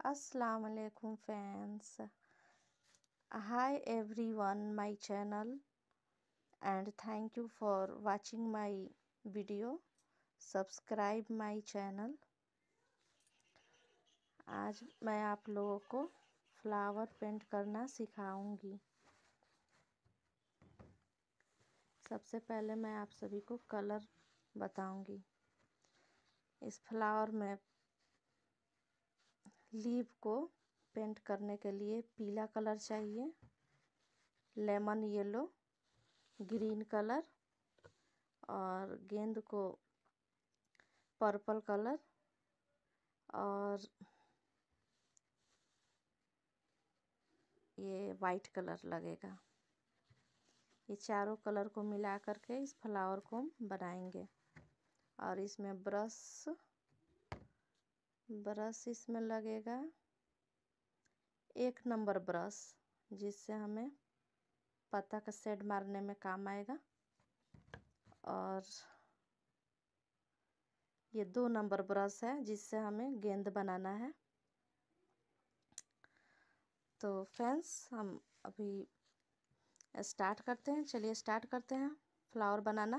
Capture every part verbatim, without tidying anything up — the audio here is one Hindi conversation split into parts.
Assalamu alaikum friends. Hi everyone my channel and thank you for watching my video. Subscribe my channel. आज मैं आप लोगों को फ्लावर पेंट करना सिखाऊंगी। सबसे पहले मैं आप सभी को कलर बताऊंगी। इस फ्लावर में लीफ को पेंट करने के लिए पीला कलर चाहिए, लेमन येलो, ग्रीन कलर और गेंद को पर्पल कलर और ये वाइट कलर लगेगा। ये चारों कलर को मिला करके इस फ्लावर को हम बनाएंगे। और इसमें ब्रश ब्रश इसमें लगेगा एक नंबर ब्रश, जिससे हमें पत्ता का शेड मारने में काम आएगा। और ये दो नंबर ब्रश है, जिससे हमें गेंद बनाना है। तो फ्रेंड्स हम अभी स्टार्ट करते हैं। चलिए स्टार्ट करते हैं फ्लावर बनाना।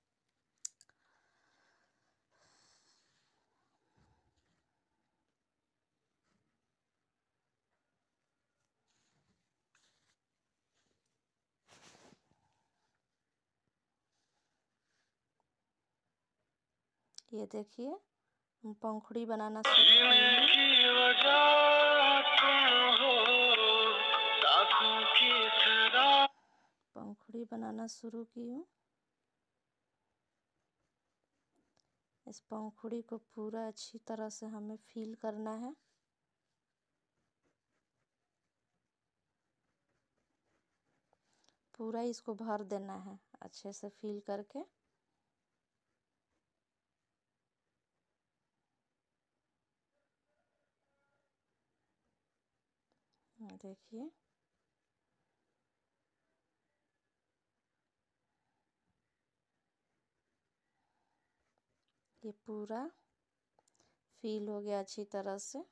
ये देखिए हम पंखुड़ी बनाना शुरू किए हैं। पंखुड़ी बनाना शुरू की हूँ। इस पंखुड़ी को पूरा अच्छी तरह से हमें फील करना है। पूरा इसको भर देना है अच्छे से फील करके। देखिए ये पूरा फील हो गया अच्छी तरह से।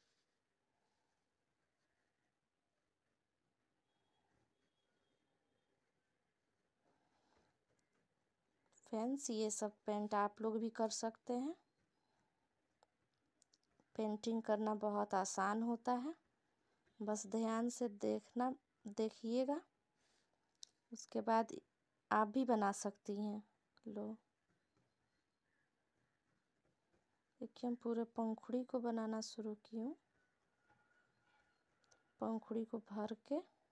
फ्रेंड्स ये सब पेंट आप लोग भी कर सकते हैं। पेंटिंग करना बहुत आसान होता है, बस ध्यान से देखना देखिएगा, उसके बाद आप भी बना सकती हैं। लो देखिए हम पूरे पंखुड़ी को बनाना शुरू की हूँ। पंखुड़ी को भर के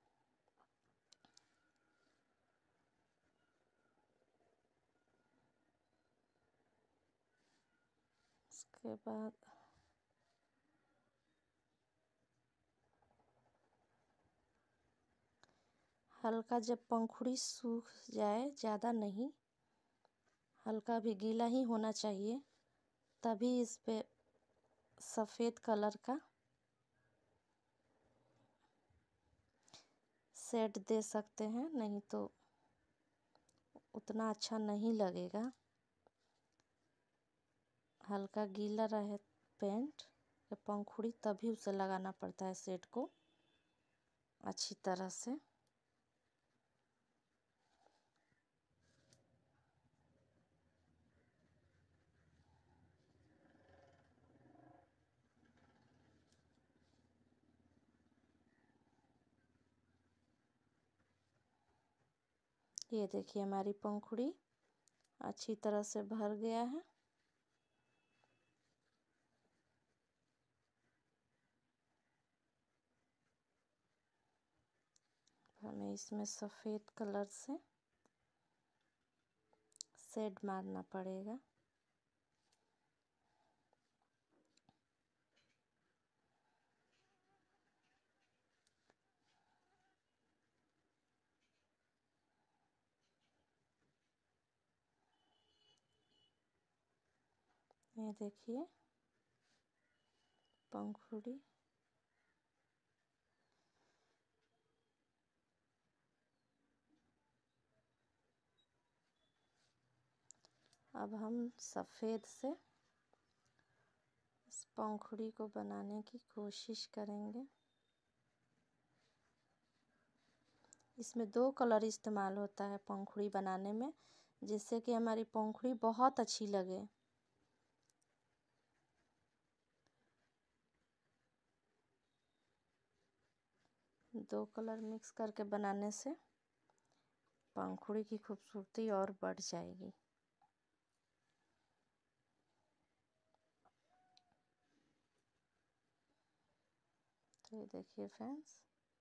उसके बाद हल्का जब पंखुड़ी सूख जाए, ज़्यादा नहीं, हल्का भी गीला ही होना चाहिए, तभी इस पे सफ़ेद कलर का शेड दे सकते हैं, नहीं तो उतना अच्छा नहीं लगेगा। हल्का गीला रहे पेंट या पंखुड़ी, तभी उसे लगाना पड़ता है शेड को अच्छी तरह से। ये देखिए हमारी पंखुड़ी अच्छी तरह से भर गया है। हमें इसमें सफ़ेद कलर से शेड मारना पड़ेगा। ये देखिए पंखुड़ी अब हम सफ़ेद से इस पंखुड़ी को बनाने की कोशिश करेंगे। इसमें दो कलर इस्तेमाल होता है पंखुड़ी बनाने में, जिससे कि हमारी पंखुड़ी बहुत अच्छी लगे। दो कलर मिक्स करके बनाने से पंखुड़ी की खूबसूरती और बढ़ जाएगी। तो ये देखिए फ्रेंड्स,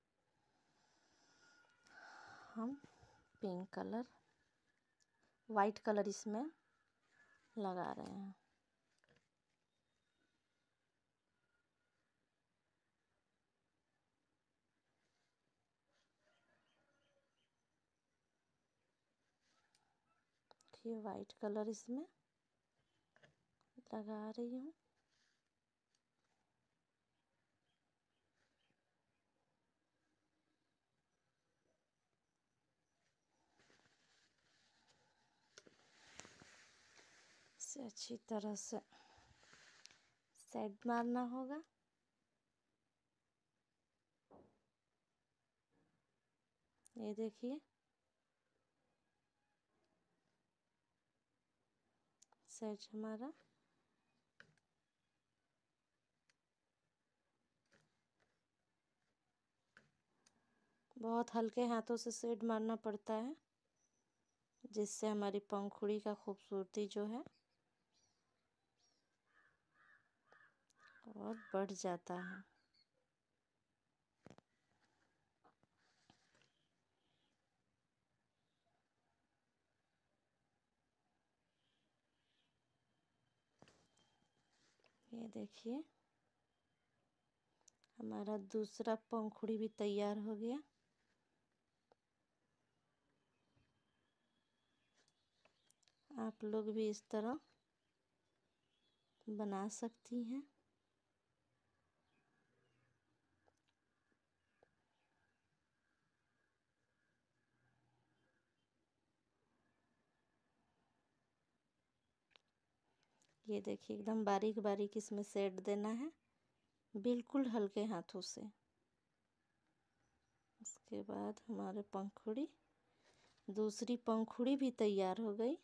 हम पिंक कलर, वाइट कलर इसमें लगा रहे हैं। ये वाइट कलर इसमें लगा रही हूँ। इसे अच्छी तरह से साइड मारना होगा। ये देखिए, सेट हमारा बहुत हल्के हाथों से सेट मारना पड़ता है, जिससे हमारी पंखुड़ी का खूबसूरती जो है और बढ़ जाता है। ये देखिए, हमारा दूसरा पंखुड़ी भी तैयार हो गया। आप लोग भी इस तरह बना सकती हैं। ये देखिए, एकदम बारीक बारीक इसमें सेट देना है, बिल्कुल हल्के हाथों से। उसके बाद हमारे पंखुड़ी, दूसरी पंखुड़ी भी तैयार हो गई।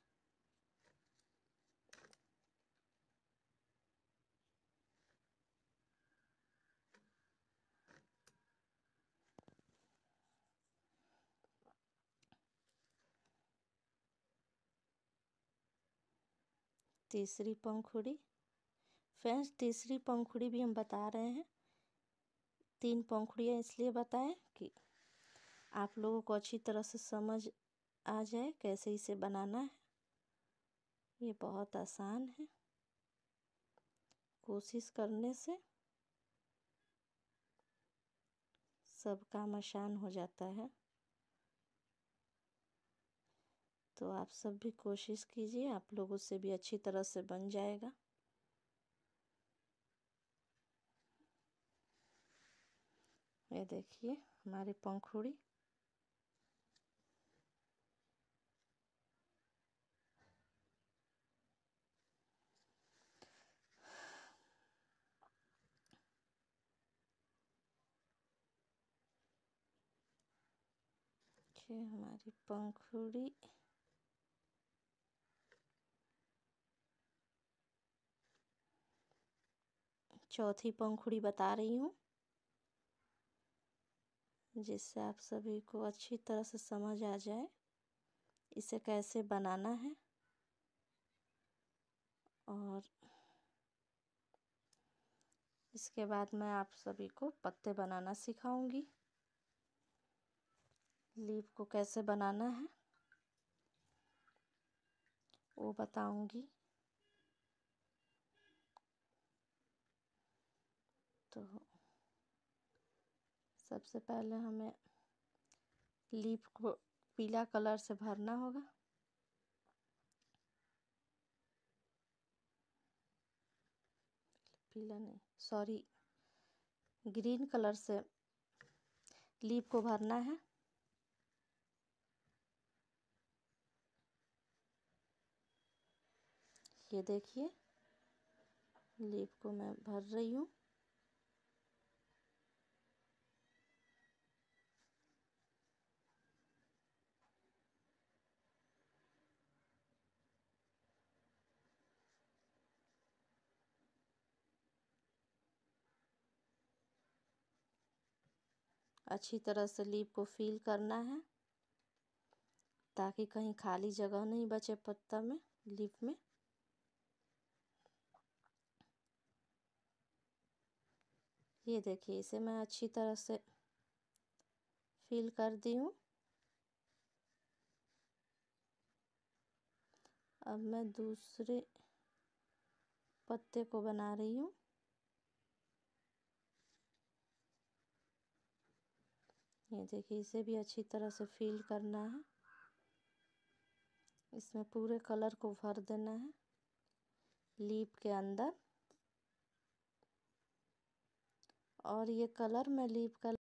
तीसरी पंखुड़ी, फ्रेंड्स तीसरी पंखुड़ी भी हम बता रहे हैं। तीन पंखुड़ियाँ इसलिए बताएं कि आप लोगों को अच्छी तरह से समझ आ जाए कैसे इसे बनाना है। ये बहुत आसान है, कोशिश करने से सब काम आसान हो जाता है। तो आप सब भी कोशिश कीजिए, आप लोगों से भी अच्छी तरह से बन जाएगा। ये देखिए हमारी पंखुड़ी ये हमारी पंखुड़ी चौथी पंखुड़ी बता रही हूँ, जिससे आप सभी को अच्छी तरह से समझ आ जाए इसे कैसे बनाना है। और इसके बाद मैं आप सभी को पत्ते बनाना सिखाऊंगी। लीफ को कैसे बनाना है वो बताऊंगी। तो सबसे पहले हमें लीफ को पीला कलर से भरना होगा। पीला नहीं, सॉरी, ग्रीन कलर से लीफ को भरना है। ये देखिए, लीफ को मैं भर रही हूँ। अच्छी तरह से लीफ को फिल करना है ताकि कहीं खाली जगह नहीं बचे पत्ता में, लीफ में। ये देखिए, इसे मैं अच्छी तरह से फिल कर दी हूँ। अब मैं दूसरे पत्ते को बना रही हूँ। ये देखिए, इसे भी अच्छी तरह से फिल करना है। इसमें पूरे कलर को भर देना है लीफ के अंदर। और ये कलर मैं लीफ का